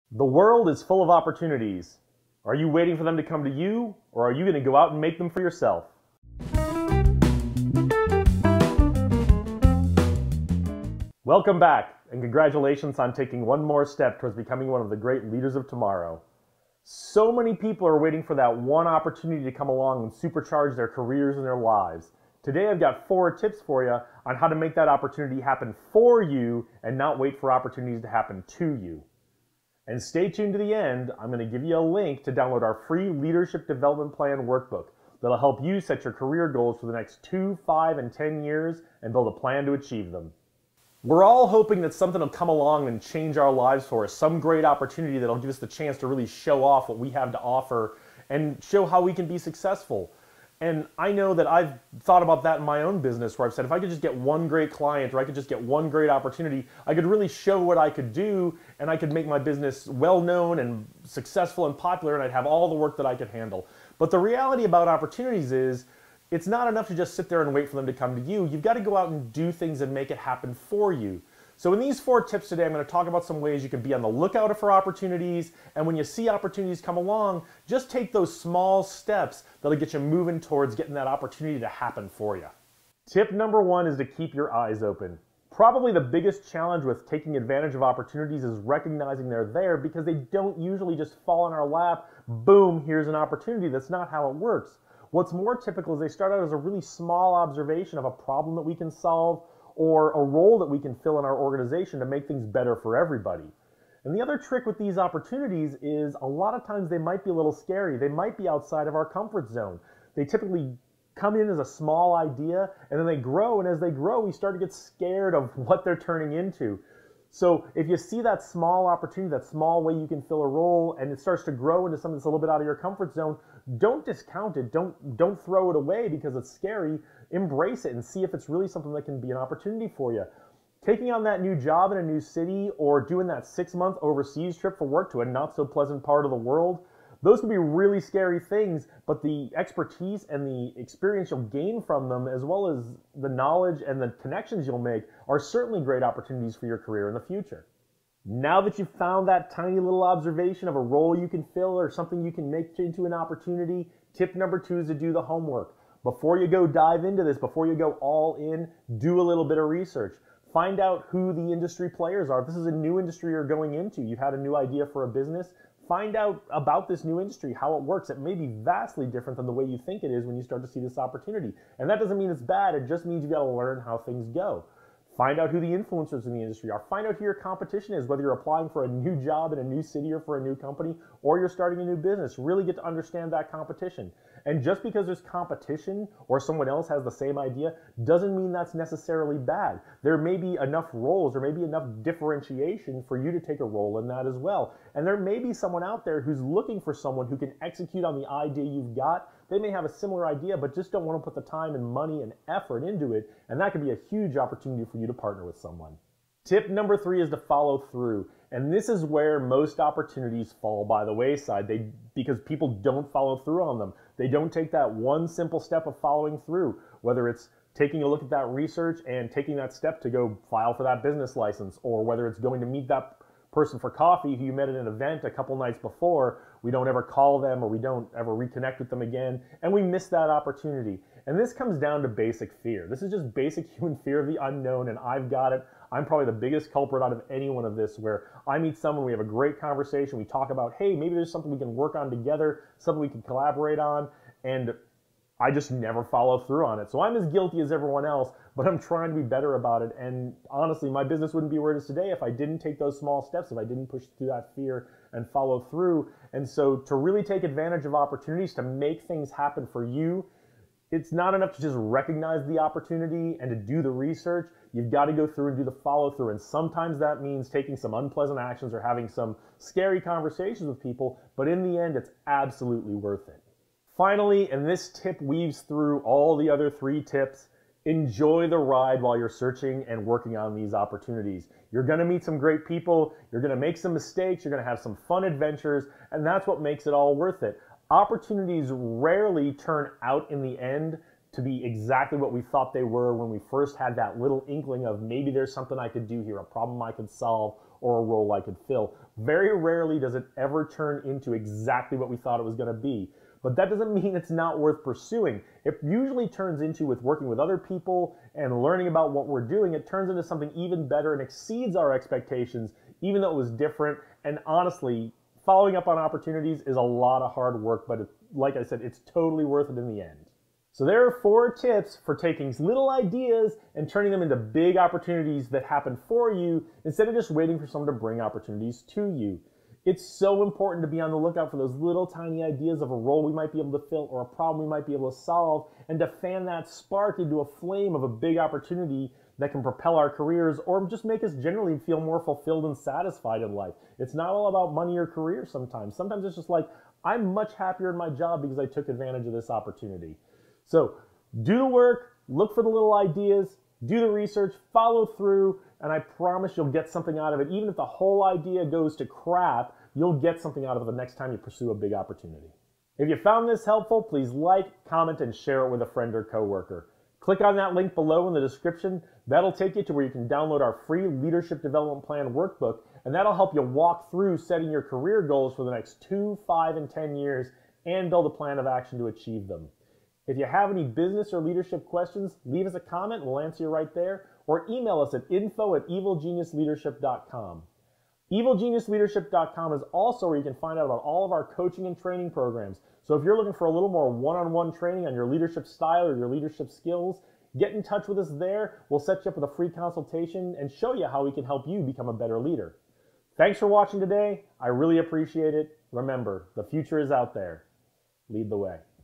The world is full of opportunities. Are you waiting for them to come to you, or are you going to go out and make them for yourself? Welcome back, and congratulations on taking one more step towards becoming one of the great leaders of tomorrow. So many people are waiting for that one opportunity to come along and supercharge their careers and their lives. Today I've got 4 tips for you on how to make that opportunity happen for you and not wait for opportunities to happen to you. And stay tuned to the end. I'm going to give you a link to download our free Leadership Development Plan workbook that'll help you set your career goals for the next 2, 5, and 10 years and build a plan to achieve them. We're all hoping that something will come along and change our lives for us, some great opportunity that'll give us the chance to really show off what we have to offer and show how we can be successful. And I know that I've thought about that in my own business where I've said if I could just get one great client or I could just get one great opportunity, I could really show what I could do and I could make my business well known and successful and popular and I'd have all the work that I could handle. But the reality about opportunities is it's not enough to just sit there and wait for them to come to you. You've got to go out and do things and make it happen for you. So in these 4 tips today, I'm going to talk about some ways you can be on the lookout for opportunities, and when you see opportunities come along, just take those small steps that'll get you moving towards getting that opportunity to happen for you. Tip number 1 is to keep your eyes open. Probably the biggest challenge with taking advantage of opportunities is recognizing they're there because they don't usually just fall in our lap, boom, here's an opportunity. That's not how it works. What's more typical is they start out as a really small observation of a problem that we can solve or a role that we can fill in our organization to make things better for everybody. And the other trick with these opportunities is a lot of times they might be a little scary. They might be outside of our comfort zone. They typically come in as a small idea and then they grow, and as they grow we start to get scared of what they're turning into. So if you see that small opportunity, that small way you can fill a role, and it starts to grow into something that's a little bit out of your comfort zone, don't discount it. Don't throw it away because it's scary. Embrace it and see if it's really something that can be an opportunity for you. Taking on that new job in a new city or doing that 6-month overseas trip for work to a not so pleasant part of the world, those can be really scary things, but the expertise and the experience you'll gain from them, as well as the knowledge and the connections you'll make, are certainly great opportunities for your career in the future. Now that you've found that tiny little observation of a role you can fill or something you can make into an opportunity, tip number 2 is to do the homework. Before you go dive into this, before you go all in, do a little bit of research. Find out who the industry players are. If this is a new industry you're going into, you've had a new idea for a business, find out about this new industry, how it works. It may be vastly different than the way you think it is when you start to see this opportunity. And that doesn't mean it's bad, it just means you've got to learn how things go. Find out who the influencers in the industry are. Find out who your competition is, whether you're applying for a new job in a new city or for a new company, or you're starting a new business. Really get to understand that competition. And just because there's competition or someone else has the same idea doesn't mean that's necessarily bad. There may be enough roles, there may be enough differentiation for you to take a role in that as well. And there may be someone out there who's looking for someone who can execute on the idea you've got. They may have a similar idea, but just don't want to put the time and money and effort into it, and that could be a huge opportunity for you to partner with someone. Tip number 3 is to follow through, and this is where most opportunities fall by the wayside because people don't follow through on them. They don't take that one simple step of following through, whether it's taking a look at that research and taking that step to go file for that business license, or whether it's going to meet that person for coffee who you met at an event a couple nights before. We don't ever call them or we don't ever reconnect with them again, and we miss that opportunity. And this comes down to basic fear. This is just basic human fear of the unknown, and I've got it. I'm probably the biggest culprit out of any one of this, where I meet someone, we have a great conversation, we talk about, hey, maybe there's something we can work on together, something we can collaborate on, and I just never follow through on it. So I'm as guilty as everyone else, but I'm trying to be better about it. And honestly, my business wouldn't be where it is today if I didn't take those small steps, if I didn't push through that fear and follow through. And so to really take advantage of opportunities to make things happen for you, it's not enough to just recognize the opportunity and to do the research. You've got to go through and do the follow through. And sometimes that means taking some unpleasant actions or having some scary conversations with people, but in the end, it's absolutely worth it. Finally, and this tip weaves through all the other 3 tips, enjoy the ride while you're searching and working on these opportunities. You're going to meet some great people, you're going to make some mistakes, you're going to have some fun adventures, and that's what makes it all worth it. Opportunities rarely turn out in the end to be exactly what we thought they were when we first had that little inkling of maybe there's something I could do here, a problem I could solve, or a role I could fill. Very rarely does it ever turn into exactly what we thought it was going to be. But that doesn't mean it's not worth pursuing. It usually turns into, with working with other people and learning about what we're doing, it turns into something even better and exceeds our expectations, even though it was different. And honestly, following up on opportunities is a lot of hard work, but like I said, it's totally worth it in the end. So there are 4 tips for taking little ideas and turning them into big opportunities that happen for you instead of just waiting for someone to bring opportunities to you. It's so important to be on the lookout for those little tiny ideas of a role we might be able to fill or a problem we might be able to solve, and to fan that spark into a flame of a big opportunity that can propel our careers or just make us generally feel more fulfilled and satisfied in life. It's not all about money or career sometimes. Sometimes it's just like, I'm much happier in my job because I took advantage of this opportunity. So do the work, look for the little ideas, do the research, follow through, and I promise you'll get something out of it. Even if the whole idea goes to crap, you'll get something out of it the next time you pursue a big opportunity. If you found this helpful, please like, comment, and share it with a friend or coworker. Click on that link below in the description. That'll take you to where you can download our free Leadership Development Plan workbook, and that'll help you walk through setting your career goals for the next 2, 5, and 10 years and build a plan of action to achieve them. If you have any business or leadership questions, leave us a comment, we'll answer you right there, or email us at info@evilgeniusleadership.com. evilgeniusleadership.com is also where you can find out about all of our coaching and training programs. So if you're looking for a little more one-on-one training on your leadership style or your leadership skills, get in touch with us there. We'll set you up with a free consultation and show you how we can help you become a better leader. Thanks for watching today. I really appreciate it. Remember, the future is out there. Lead the way.